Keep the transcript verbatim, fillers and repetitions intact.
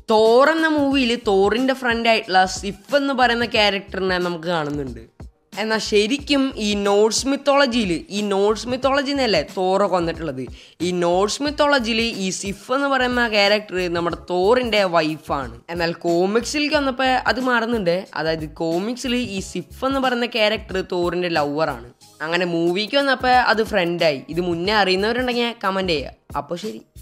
Thor എന്ന മൂവിയിൽ തോറിൻ്റെ ഫ്രണ്ടായിട്ടുള്ള സിഫ് എന്ന് പറയുന്ന ക്യാരക്ടറിനെ നമുക്ക് കാണുന്നുണ്ട്. എന്നാൽ ശരിക്കും ഈ നോർസ് മിത്തോളജിയിൽ ഈ നോർസ് മിത്തോളജി എന്നല്ലേ തോറെ കൊന്നിട്ടുള്ളത്. ഈ നോർസ് മിത്തോളജിയിൽ ഈ സിഫ് എന്ന് പറയുന്ന ക്യാരക്ടർ നമ്മുടെ തോറിൻ്റെ വൈഫാണ്. എന്നാൽ കോമിക്സിലേക്ക് വന്നപ്പോൾ അത് മാറുന്നുണ്ട്. അതായത് കോമിക്സിൽ ഈ സിഫ് എന്ന് പറയുന്ന ക്യാരക്ടർ തോറിൻ്റെ ലവറാണ്. അങ്ങനെ മൂവിക്ക് വന്നപ്പോൾ അത് ഫ്രണ്ടായി. ഇത് മുന്നേ അറിയുന്നവരുണ്ടെങ്കിൽ കമൻറ്റ് ചെയ്യുക. അപ്പോൾ ശരി.